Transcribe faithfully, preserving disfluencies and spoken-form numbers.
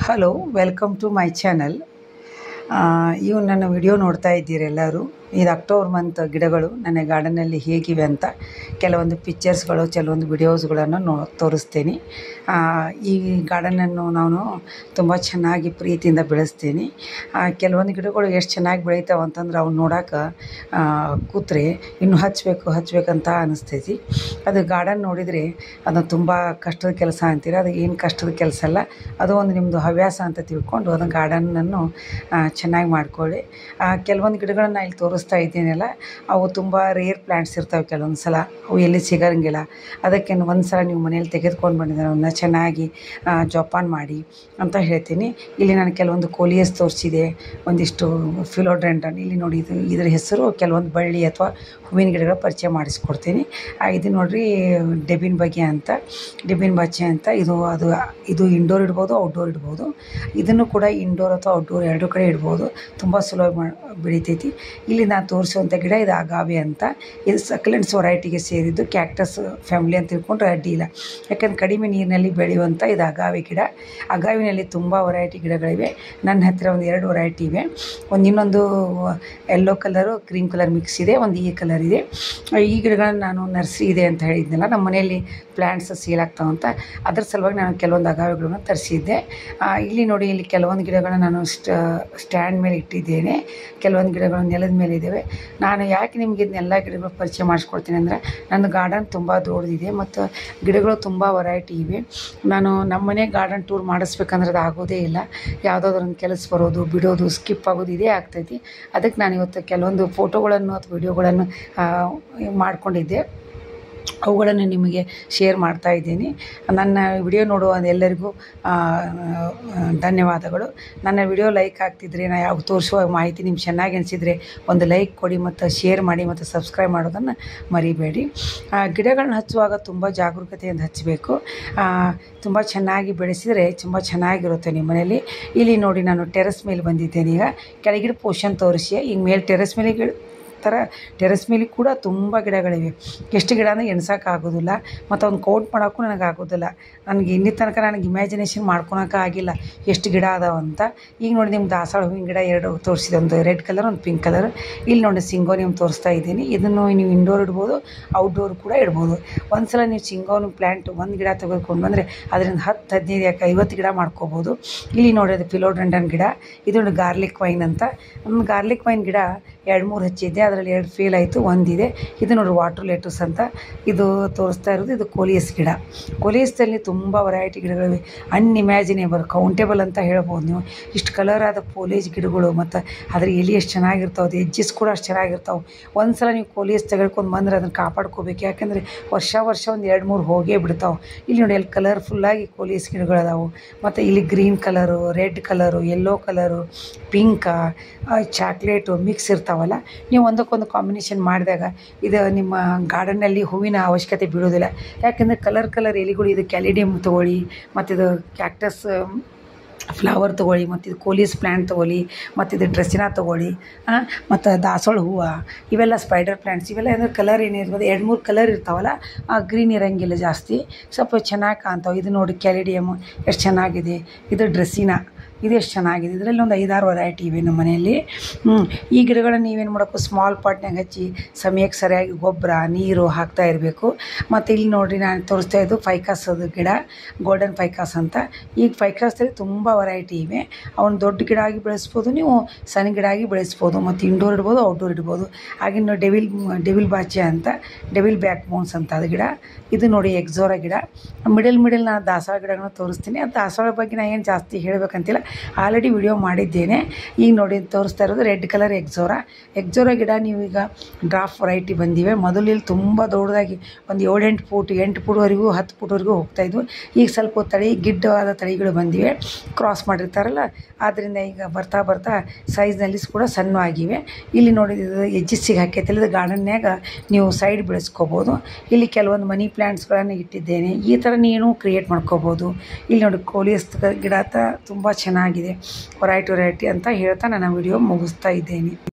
Hello, welcome to my channel. ಇವು ನನ್ನ video ನೋಡ್ತಾ ಇದ್ದೀರಿ ಎಲ್ಲರೂ. ಇದು ಅಕ್ಟೋಬರ್ ಮಂತ್ ಗಿಡಗಳು ನನ್ನ ಗಾರ್ಡನಲ್ಲಿ ಹೇಗಿವೆ ಅಂತ ಕೆಲವೊಂದು ಪಿಕ್ಚರ್ಸ್ಗಳು ಕೆಲವೊಂದು ವಿಡಿಯೋಸ್ಗಳನ್ನು ನೋ ತೋರಿಸ್ತೀನಿ. ಈ ಗಾರ್ಡನನ್ನು ನಾನು ತುಂಬ ಚೆನ್ನಾಗಿ ಪ್ರೀತಿಯಿಂದ ಬೆಳೆಸ್ತೀನಿ. ಕೆಲವೊಂದು ಗಿಡಗಳು ಎಷ್ಟು ಚೆನ್ನಾಗಿ ಬೆಳೀತಾವೆ ಅಂತಂದ್ರೆ ಅವ್ನು ನೋಡೋಕೆ ಕೂತ್ರೆ ಇನ್ನೂ ಹಚ್ಚಬೇಕು ಹಚ್ಚಬೇಕಂತ ಅನ್ನಿಸ್ತೈತಿ. ಅದು ಗಾರ್ಡನ್ ನೋಡಿದರೆ ಅದು ತುಂಬ ಕಷ್ಟದ ಕೆಲಸ ಅಂತೀರ. ಅದು ಏನು ಕಷ್ಟದ ಕೆಲಸ ಅಲ್ಲ, ಅದು ಒಂದು ನಿಮ್ಮದು ಹವ್ಯಾಸ ಅಂತ ತಿಳ್ಕೊಂಡು ಅದನ್ನು ಗಾರ್ಡನನ್ನು ಚೆನ್ನಾಗಿ ಮಾಡ್ಕೊಳ್ಳಿ. ಕೆಲವೊಂದು ಗಿಡಗಳನ್ನ ಇಲ್ಲಿ ತೋರಿಸ್ತಾ ಇದ್ದೀನಲ್ಲ, ಅವು ತುಂಬ ರೇರ್ ಪ್ಲ್ಯಾಂಟ್ಸ್ ಇರ್ತವೆ. ಕೆಲವೊಂದು ಸಲ ಅವು ಎಲ್ಲಿ ಸಿಗೋಂಗಿಲ್ಲ. ಅದಕ್ಕೆ ಒಂದು ಸಲ ನೀವು ಮನೇಲಿ ತೆಗೆದುಕೊಂಡು ಬಂದಿದ್ದಾರೆ ಅವನ್ನ ಚೆನ್ನಾಗಿ ಜೋಪಾನ ಮಾಡಿ ಅಂತ ಹೇಳ್ತೀನಿ. ಇಲ್ಲಿ ನಾನು ಕೆಲವೊಂದು ಕೋಲಿಯಸ್ ತೋರಿಸಿದೆ, ಒಂದಿಷ್ಟು ಫಿಲೋಡೆಂಡ್ರನ್. ಇಲ್ಲಿ ನೋಡಿ, ಇದು ಇದರ ಹೆಸರು ಕೆಲವೊಂದು ಬಳ್ಳಿ ಅಥವಾ ಹೂವಿನ ಗಿಡಗಳ ಪರಿಚಯ ಮಾಡಿಸ್ಕೊಡ್ತೀನಿ. ಇದು ನೋಡಿರಿ, ಡೆಬಿನ್ ಬಗೆ ಅಂತ, ಡೆಬಿನ್ ಬಚ್ಚೆ ಅಂತ. ಇದು ಅದು ಇದು ಇಂಡೋರ್ ಇಡ್ಬೋದು, ಔಟ್ಡೋರ್ ಇಡ್ಬೋದು. ಇದನ್ನು ಕೂಡ ಇಂಡೋರ್ ಅಥವಾ ಔಟ್ಡೋರ್ ಎರಡೂ ಕಡೆ ಇಡ್ಬೋದು. ತುಂಬ ಸುಲಭ ಮಾಡಿ ಬೆಳಿತೈತಿ. ಇಲ್ಲಿ ನಾನು ತೋರಿಸುವಂಥ ಗಿಡ ಇದು ಅಗಾವೆ ಅಂತ. ಇದು ಸಕ್ಲೆಂಟ್ಸ್ ವೆರೈಟಿಗೆ ಸೇರಿದ್ದು. ಕ್ಯಾಕ್ಟಸ್ ಫ್ಯಾಮಿಲಿ ಅಂತ ತಿಳ್ಕೊಂಡ್ರೆ ಅಡ್ಡಿ ಇಲ್ಲ, ಯಾಕಂದ್ರೆ ಕಡಿಮೆ ನೀರಿನಲ್ಲಿ ಬೆಳೆಯುವಂಥ ಇದು ಅಗಾವೆ ಗಿಡ. ಅಗಾವಿನಲ್ಲಿ ತುಂಬ ವೆರೈಟಿ ಗಿಡಗಳಿವೆ. ನನ್ನ ಹತ್ತಿರ ಒಂದು ಎರಡು ವೆರೈಟಿ ಇವೆ. ಒಂದು ಇನ್ನೊಂದು yellow colour cream colour mix ಇದೆ, ಒಂದು ಈ ಕಲರ್ ಇದೆ. ಈ ಗಿಡಗಳನ್ನ ನಾನು ನರ್ಸರಿ ಇದೆ ಅಂತ ಹೇಳಿದ್ನಲ್ಲ, ನಮ್ಮ ಮನೆಯಲ್ಲಿ ಪ್ಲ್ಯಾಂಟ್ಸ್ ಸೇಲ್ ಆಗ್ತಾವಂತ, ಅದ್ರ ಸಲುವಾಗಿ ನಾನು ಕೆಲವೊಂದು ಅಗಾವೆಗಳನ್ನ ತರಿಸಿದ್ದೆ. ಇಲ್ಲಿ ನೋಡಿ, ಇಲ್ಲಿ ಕೆಲವೊಂದು ಗಿಡಗಳನ್ನ ನಾನು ಸ್ಟ್ಯಾಂಡ್ ಮೇಲೆ ಇಟ್ಟಿದ್ದೇನೆ, ಕೆಲವೊಂದು ಗಿಡಗಳು ನೆಲದ ಮೇಲೆ ಇದ್ದಾವೆ. ನಾನು ಯಾಕೆ ನಿಮಗೆ ಇದನ್ನೆಲ್ಲ ಗಿಡಗಳು ಪರಿಚಯ ಮಾಡಿಸ್ಕೊಡ್ತೀನಿ ಅಂದರೆ, ನನ್ನ ಗಾರ್ಡನ್ ತುಂಬ ದೊಡ್ಡದಿದೆ ಮತ್ತು ಗಿಡಗಳು ತುಂಬ ವೆರೈಟಿ ಇವೆ. ನಾನು ನಮ್ಮ ಮನೆ ಗಾರ್ಡನ್ ಟೂರ್ ಮಾಡಿಸ್ಬೇಕಂದ್ರೆ ಅದು ಆಗೋದೇ ಇಲ್ಲ. ಯಾವುದಾದ್ರೊಂದು ಕೆಲಸ ಬರೋದು ಬಿಡೋದು ಸ್ಕಿಪ್ ಆಗೋದು ಇದೇ ಆಗ್ತೈತಿ. ಅದಕ್ಕೆ ನಾನು ಇವತ್ತು ಕೆಲವೊಂದು ಫೋಟೋಗಳನ್ನು ಅಥವಾ ವಿಡಿಯೋಗಳನ್ನು ಮಾಡಿಕೊಂಡಿದ್ದೆ, ಅವುಗಳನ್ನು ನಿಮಗೆ ಶೇರ್ ಮಾಡ್ತಾ ಇದ್ದೀನಿ. ನನ್ನ ವಿಡಿಯೋ ನೋಡುವ ಎಲ್ಲರಿಗೂ ಧನ್ಯವಾದಗಳು. ನನ್ನ ವಿಡಿಯೋ ಲೈಕ್ ಆಗ್ತಿದ್ರೆ, ನಾನು ಯಾವ ತೋರಿಸುವ ಮಾಹಿತಿ ನಿಮ್ಗೆ ಚೆನ್ನಾಗಿ ಅನಿಸಿದರೆ ಒಂದು ಲೈಕ್ ಕೊಡಿ ಮತ್ತು ಶೇರ್ ಮಾಡಿ ಮತ್ತು ಸಬ್ಸ್ಕ್ರೈಬ್ ಮಾಡೋದನ್ನು ಮರಿಬೇಡಿ. ಗಿಡಗಳನ್ನ ಹಚ್ಚುವಾಗ ತುಂಬ ಜಾಗರೂಕತೆಯಿಂದ ಹಚ್ಚಬೇಕು. ತುಂಬ ಚೆನ್ನಾಗಿ ಬೆಳೆಸಿದರೆ ತುಂಬ ಚೆನ್ನಾಗಿರುತ್ತೆ ನಿಮ್ಮ ಮನೆಯಲ್ಲಿ. ಇಲ್ಲಿ ನೋಡಿ, ನಾನು ಟೆರೆಸ್ ಮೇಲೆ ಬಂದಿದ್ದೇನೆ. ಈಗ ಕೆಳಗಿಡ ಪೋರ್ಷನ್ ತೋರಿಸಿ, ಈಗ ಮೇಲೆ ಟೆರೆಸ್ ಮೇಲೆ ಗಿಡ ಥರ ಟೆರೆಸ್ ಮೇಲೆ ಕೂಡ ತುಂಬ ಗಿಡಗಳಿವೆ. ಎಷ್ಟು ಗಿಡ ಅಂದರೆ ಎಣ್ಸೋಕ್ಕಾಗೋದಿಲ್ಲ ಮತ್ತು ಅವ್ನು ಕೌಂಟ್ ಮಾಡೋಕ್ಕೂ ನನಗಾಗೋದಿಲ್ಲ. ನನಗೆ ಇನ್ನಿ ತನಕ ನನಗೆ ಇಮ್ಯಾಜಿನೇಷನ್ ಮಾಡ್ಕೊಳಕ್ಕೆ ಆಗಿಲ್ಲ ಎಷ್ಟು ಗಿಡ ಅದಾವಂತ. ಈಗ ನೋಡಿ, ನಿಮ್ಮ ದಾಸವಾಳ ಹೂವಿನ ಗಿಡ ಎರಡು ತೋರಿಸಿದೆ, ಒಂದು ರೆಡ್ ಕಲರ್ ಒಂದು ಪಿಂಕ್ ಕಲರ್. ಇಲ್ಲಿ ನೋಡಿ, ಸಿಂಗೋನಿಯಮ್ ತೋರಿಸ್ತಾ ಇದ್ದೀನಿ. ಇದನ್ನು ನೀವು ಇಂಡೋರ್ ಇಡ್ಬೋದು, ಔಟ್ಡೋರ್ ಕೂಡ ಇಡ್ಬೋದು. ಒಂದು ಸಲ ನೀವು ಸಿಂಗೋನಿಯಮ್ ಪ್ಲ್ಯಾಂಟ್ ಒಂದು ಗಿಡ ತೆಗೆದುಕೊಂಡು ಬಂದರೆ ಅದರಿಂದ ಹತ್ತು ಹದಿನೈದು ಯಾಕೆ ಐವತ್ತು ಗಿಡ ಮಾಡ್ಕೋಬೋದು. ಇಲ್ಲಿ ನೋಡಿ, ಅದು ಫಿಲೋಡೆಂಡ್ರನ್ ಗಿಡ. ಇದೊಂದು ಗಾರ್ಲಿಕ್ ವೈನ್ ಅಂತ. ನಮ್ಮ ಗಾರ್ಲಿಕ್ ವೈನ್ ಗಿಡ ಎರಡು ಮೂರು ಹಚ್ಚಿದ್ದೆ, ಅದರಲ್ಲಿ ಎರಡು ಫೇಲ್ ಆಯಿತು, ಒಂದಿದೆ. ಇದು ನೋಡಿ, ವಾಟರ್ ಲೆಟಸ್ ಅಂತ. ಇದು ತೋರಿಸ್ತಾ ಇರೋದು ಇದು ಕೋಲಿಯಸ್ ಗಿಡ. ಕೋಲಿಯಸ್ದಲ್ಲಿ ತುಂಬ ವೆರೈಟಿ ಗಿಡಗಳಿವೆ. ಅನ್ಇಮ್ಯಾಜಿನೇಬಲ್, ಕೌಂಟೇಬಲ್ ಅಂತ ಹೇಳ್ಬೋದು ನೀವು. ಇಷ್ಟು ಕಲರ್ ಆದ ಫೋಲೇಜ್ ಗಿಡಗಳು ಮತ್ತು ಅದ್ರ ಎಲೆ ಎಷ್ಟು ಚೆನ್ನಾಗಿರ್ತಾವೆ, ಅದು ಎಜ್ಜಸ್ ಕೂಡ ಅಷ್ಟು ಚೆನ್ನಾಗಿರ್ತಾವೆ. ಒಂದು ಸಲ ನೀವು ಕೋಲಿಯಸ್ ತೆಗೆದುಕೊಂಡು ಬಂದರೆ ಅದನ್ನು ಕಾಪಾಡ್ಕೋಬೇಕು, ಯಾಕೆಂದರೆ ವರ್ಷ ವರ್ಷ ಒಂದು ಎರಡು ಮೂರು ಹೋಗೇ ಬಿಡ್ತಾವೆ. ಇಲ್ಲಿ ನೋಡಿ, ಅಲ್ಲಿ ಕಲರ್ಫುಲ್ಲಾಗಿ ಕೋಲಿಯಸ್ ಗಿಡಗಳದಾವೆ. ಮತ್ತು ಇಲ್ಲಿ green colour, red colour, yellow colour, pink, chocolate mix ಇರ್ತಾವಲ್ಲ. ನೀವು ಒಂದಕ್ಕೊಂದು ಕಾಂಬಿನೇಷನ್ ಮಾಡಿದಾಗ ಇದು ನಿಮ್ಮ ಗಾರ್ಡನ್ನಲ್ಲಿ ಹೂವಿನ ಅವಶ್ಯಕತೆ ಬೀಳೋದಿಲ್ಲ. ಯಾಕೆಂದರೆ ಕಲರ್ ಕಲರ್ ಎಲೆಗಳು. ಇದು ಕ್ಯಾಲಿಡಿಯಮ್ ತೊಗೊಳ್ಳಿ, ಮತ್ತು ಇದು ಕ್ಯಾಕ್ಟಸ್ ಫ್ಲವರ್ ತೊಗೊಳ್ಳಿ, ಮತ್ತು ಇದು ಕೋಲಿಯಸ್ ಪ್ಲ್ಯಾಂಟ್ ತೊಗೊಳ್ಳಿ, ಮತ್ತು ಇದು ಡ್ರೆಸ್ಸಿನ ತೊಗೊಳ್ಳಿ, ಮತ್ತು ದಾಸವಾಳ ಹೂವು, ಇವೆಲ್ಲ ಸ್ಪೈಡರ್ ಪ್ಲ್ಯಾಂಟ್ಸ್. ಇವೆಲ್ಲ ಅಂದರೆ ಕಲರ್ ಏನಿರ್ಬೋದು, ಎರಡು ಮೂರು ಕಲರ್ ಇರ್ತಾವಲ್ಲ, ಗ್ರೀನ್ ಇರೋಂಗಿಲ್ಲ ಜಾಸ್ತಿ, ಸ್ವಲ್ಪ ಚೆನ್ನಾಗಿ ಕಾಣ್ತಾವೆ. ಇದು ನೋಡಿ, ಕ್ಯಾಲಿಡಿಯಮ್ ಎಷ್ಟು ಚೆನ್ನಾಗಿದೆ. ಇದು ಡ್ರೆಸ್ಸಿನ, ಇದು ಎಷ್ಟು ಚೆನ್ನಾಗಿದೆ. ಇದರಲ್ಲಿ ಒಂದು ಐದಾರು ವೆರೈಟಿ ಇವೆ ನಮ್ಮ ಮನೆಯಲ್ಲಿ. ಈ ಗಿಡಗಳನ್ನು ನೀವೇನು ಮಾಡಬೇಕು, ಸ್ಮಾಲ್ ಪಾಟ್ನಾಗ ಹಚ್ಚಿ ಸಮಯಕ್ಕೆ ಸರಿಯಾಗಿ ಗೊಬ್ಬರ ನೀರು ಹಾಕ್ತಾ ಇರಬೇಕು. ಮತ್ತು ಇಲ್ಲಿ ನೋಡಿರಿ, ನಾನು ತೋರಿಸ್ತಾ ಇದ್ದು ಫೈಕಾಸದ ಗಿಡ, ಗೋಲ್ಡನ್ ಫೈಕಾಸ್ ಅಂತ. ಈಗ ಫೈಕಾಸಲ್ಲಿ ತುಂಬ ವೆರೈಟಿ ಇವೆ. ಅವನು ದೊಡ್ಡ ಗಿಡ ಆಗಿ ಬೆಳೆಸ್ಬೋದು, ನೀವು ಸಣ್ಣ ಗಿಡ ಆಗಿ ಬೆಳೆಸ್ಬೋದು, ಮತ್ತು ಇಂಡೋರ್ ಇಡ್ಬೋದು, ಔಟ್ಡೋರ್ ಇಡ್ಬೋದು. ಆಗಿನ ಡೆವಿಲ್ ಡೆವಿಲ್ ಬಾಚೆ ಅಂತ, ಡೆವಿಲ್ ಬ್ಯಾಕ್ ಬೋನ್ಸ್ ಅಂತ ಅದು ಗಿಡ. ಇದು ನೋಡಿ, ಎಕ್ಸೋರ ಗಿಡ. ಮಿಡಲ್ ಮಿಡಲ್ ನಾನು ದಾಸವಾಳ ಗಿಡಗಳನ್ನ ತೋರಿಸ್ತೀನಿ. ಅದು ದಾಸವಾಳ ಬಗ್ಗೆ ನಾನು ಏನು ಜಾಸ್ತಿ ಹೇಳಬೇಕಂತಿಲ್ಲ, ಆಲ್ರೆಡಿ ವಿಡಿಯೋ ಮಾಡಿದ್ದೇನೆ. ಈಗ ನೋಡಿ, ತೋರಿಸ್ತಾ ಇರೋದು ರೆಡ್ ಕಲರ್ ಎಕ್ಸೋರ. ಎಕ್ಸೋರ ಗಿಡ ನೀವೀಗ ಡ್ರಾಫ್ಟ್ ವೆರೈಟಿ ಬಂದಿವೆ. ಮೊದಲು ಇಲ್ಲಿ ತುಂಬ ದೊಡ್ಡದಾಗಿ ಒಂದು ಏಳೆಂಟು ಫೂಟ್ ಎಂಟು ಫೂಟ್ವರೆಗೂ ಹತ್ತು ಫೂಟ್ವರೆಗೂ ಹೋಗ್ತಾಯಿದ್ವು. ಈಗ ಸ್ವಲ್ಪ ತಳಿ ಗಿಡ್ಡವಾದ ತಳಿಗಳು ಬಂದಿವೆ, ಕ್ರಾಸ್ ಮಾಡಿರ್ತಾರಲ್ಲ, ಆದ್ದರಿಂದ ಈಗ ಬರ್ತಾ ಬರ್ತಾ ಸೈಜ್ನಲ್ಲಿ ಕೂಡ ಸಣ್ಣ ಆಗಿವೆ. ಇಲ್ಲಿ ನೋಡಿದ್ದು ಎಜ್ಜಿಸಿಗೆ ಹಾಕೈತಿಲ್ಲ, ಇದು ಗಾರ್ಡನ್ಯಾಗ ನೀವು ಸೈಡ್ ಬೆಳೆಸ್ಕೋಬೋದು. ಇಲ್ಲಿ ಕೆಲವೊಂದು ಮನಿ ಪ್ಲ್ಯಾಂಟ್ಸ್ಗಳನ್ನು ಇಟ್ಟಿದ್ದೇನೆ. ಈ ಥರ ನೀನು ಕ್ರಿಯೇಟ್ ಮಾಡ್ಕೋಬೋದು. ಇಲ್ಲಿ ನೋಡಿ, ಕೋಲಿಯಸ್ ಗಿಡ ತುಂಬ ಚೆನ್ನಾಗಿದೆ, ವೆರೈಟಿ ವೆರೈಟಿ ಅಂತ ಹೇಳ್ತಾ ನನ್ನ ವಿಡಿಯೋ ಮುಗಿಸ್ತಾ ಇದ್ದೇನೆ.